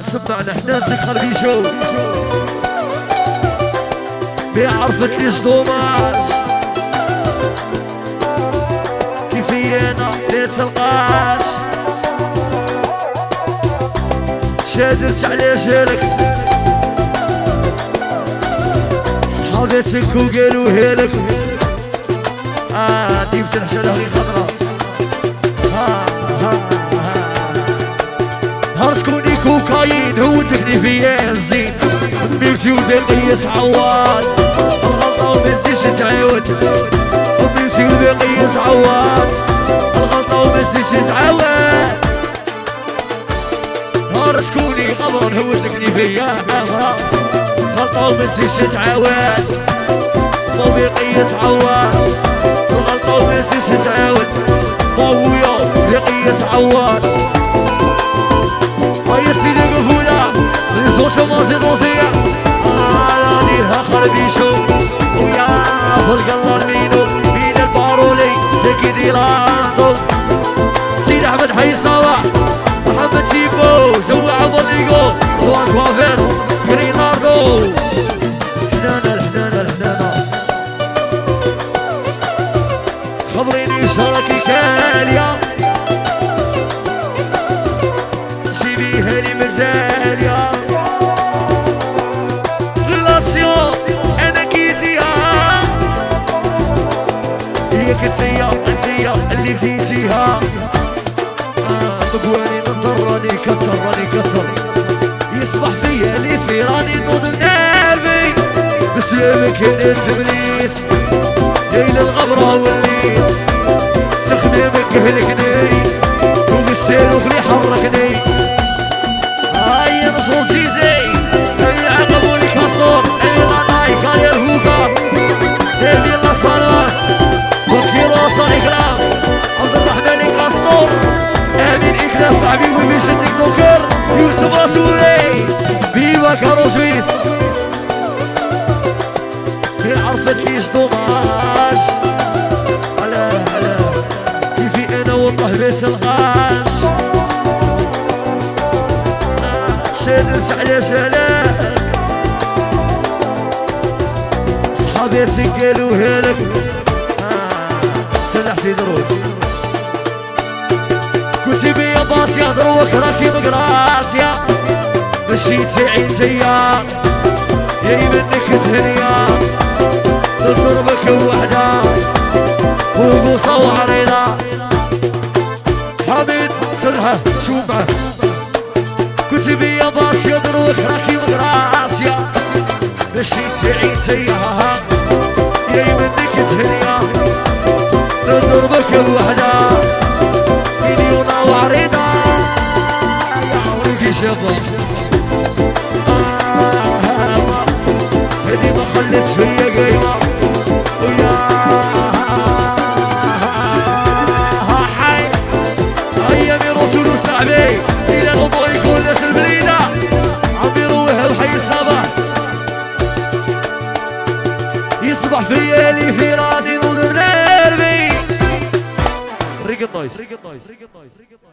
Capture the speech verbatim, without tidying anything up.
سمعنا حنا تسخر بيشو بيعرفت لي صدومات كيفي انا ليتلقاش شادرت على شارك صحابي سكو قالوا هيلك اه ديمت الحشا غير خضرا ها ها ها هرسكوني كوكايين هو دفني فيا الزين بيبتي ودقيس عواد الغلطة ومنزيش تعاود بيبتي ودقيس عواد الغلطة ومنزيش تعاود هرسكوني قبر هو دفني فيا غلطة ومنزيش تعاود وبيقيس عواد الغلطة ومنزيش تعاود ويا بيقيس عواد هيا سيدي قفولة ريزوشو مازي دوزية رانيها خربيشو ويا فلق الله مينو مين البارولي زكي ديلاندو سيد أحمد حي صلاح محمد شيفو سوى عبر ليقو رضوان كوافير كريناردو حنانة الحنانة الحنانة خبريني شركي كاليا كتسيا انتيا اللي بديتيها مقواني من ضراني كتر راني كتر يصبح فيا اللي في راني نوض نارفي بسلامك ناس ابليس ليل الغبرة والليل تخدمك هلكني وبالسيروخ اللي حركني هاي نصول زيزي اللي عقبوني كسور اللي غناي كان يرهوكا اللي الاسبانواس إكرام عبد الرحمن كاستور أمين إكرام صاحبي وميشن تيكتوكر يوسف رسولي بيوا كارو سويس غير عرفت لي صدوماش على على كيفي أنا والله بس الغاش شادرت على شلاك صحابي سكالو هلك سلحتي دروك كنتي بيا باصيا دروك راكي مقراسيا مشيتي عينتيا يا منك تهنيا تضربك وحدة وبوصة وعريضة حميد سرها شو معه كنتي بيا باصيا دروك راكي مقراسيا مشيتي عينتيا يا منك تهنيا نضربك بوحدة مليونة وعريضة يا عوريكي شباب هدي ما خلت فيا قايمة ويا حي هيا ميروتولو صاحبي إلى الوضوء يكون ناس البليدة عم يروح وحي الصباح يصبح فيا اللي في راني نوض نرمي ريق النايس ريق النايس ريق النايس